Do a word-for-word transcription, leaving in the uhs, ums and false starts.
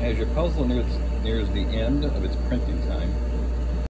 As your puzzle nears, nears the end of its printing time,